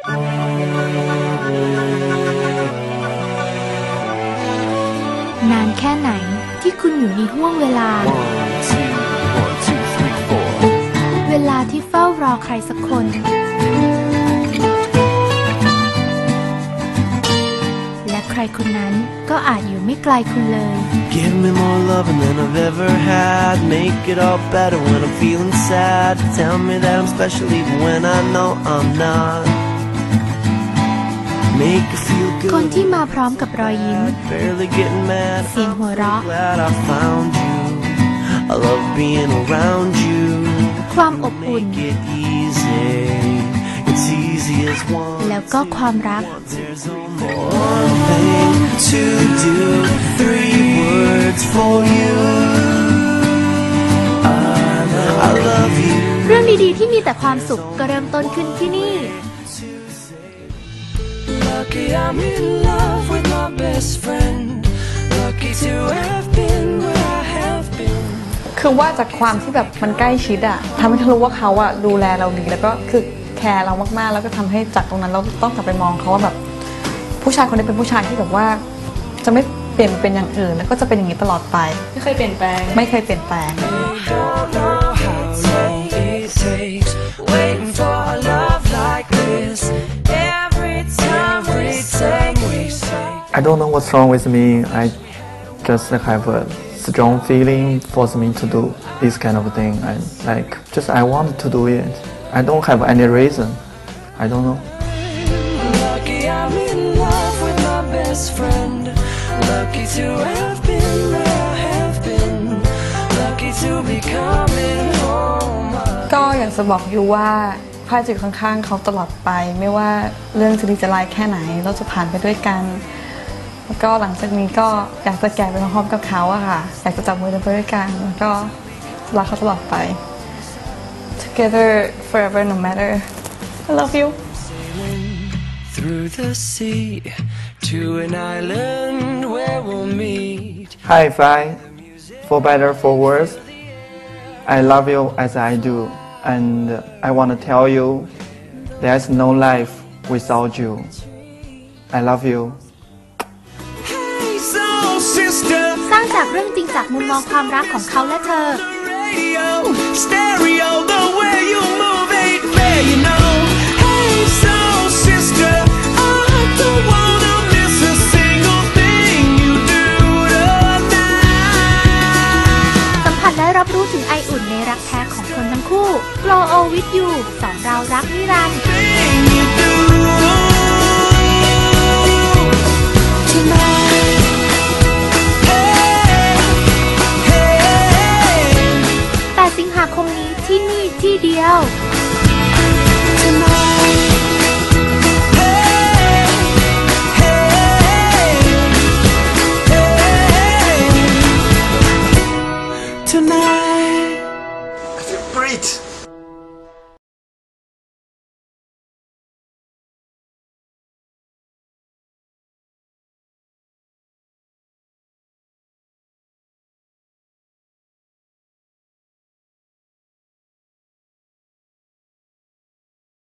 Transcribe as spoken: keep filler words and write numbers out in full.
นานแค่ไหนที่คุณอยู่ในห้วงเวลา เวลาที่เฝ้ารอใครสักคนและใครคนนั้นก็อาจอยู่ไม่ไกลคุณเลย Give me more loving than I've ever had. Make it all better when I'm feeling sad. Tell me that I'm special even when I know I'm not. Make it feel good. คนที่มาพร้อมกับรอยยิ้ม Barely getting mad. เสียงหัวเราะ Glad I found you. I love being around you. ความอบอุ่น Make it easy. It's easy as one. แล้วก็ความรัก There's only one thing to do. Three words for you. I love you. เรื่องดีๆที่มีแต่ความสุขก็เริ่มต้นขึ้นที่นี่ Lucky I'm in love with my best friend. Lucky to have been where I have been. คือว่าจากความที่แบบมันใกล้ชิดอะทำให้เรารู้ว่าเขาอะดูแลเราดีแล้วก็คือแคร์เรามากๆแล้วก็ทำให้จากตรงนั้นเราต้องกลับไปมองเขาว่าแบบผู้ชายคนนี้เป็นผู้ชายที่แบบว่าจะไม่เปลี่ยนเป็นอย่างอื่นแล้วก็จะเป็นอย่างนี้ตลอดไปไม่เคยเปลี่ยนแปลงไม่เคยเปลี่ยนแปลง I don't know what's wrong with me. I just have a strong feeling force me to do this kind of thing. I like just I want to do it. I don't have any reason. I don't know. Lucky I'm in love with my best friend. Lucky to have been where I have been. Lucky to be coming home. ก็อยากจะบอกอยู่ว่าพายจะอยู่ข้างๆเขาตลอดไปไม่ว่าเรื่องจะดีจะร้ายแค่ไหนเราจะผ่านไปด้วยกันแล้วก็หลังจากนี้ก็อยากจะแก่ไปพร้อมๆกับเขาอะค่ะอยากจะจับมือไปด้วยกันแล้วก็รักเขาตลอดไป Together forever no matter I love you Through the sea to an island where we'll meet. Hi, Fly. For better, for worse, I love you as I do, and I want to tell you, there's no life without you. I love you. สร้างจากเรื่องจริงจากมุมมองความรักของเขาและเธอ Stereo, the way you move ain't fair, you know. Hey, soul sister, I don't wanna miss a single thing you do tonight. สัมผัสและรับรู้ถึงไออุ่นในรักแท้ของคนทั้งคู่ Glow with you สองเรารักนิรันดร์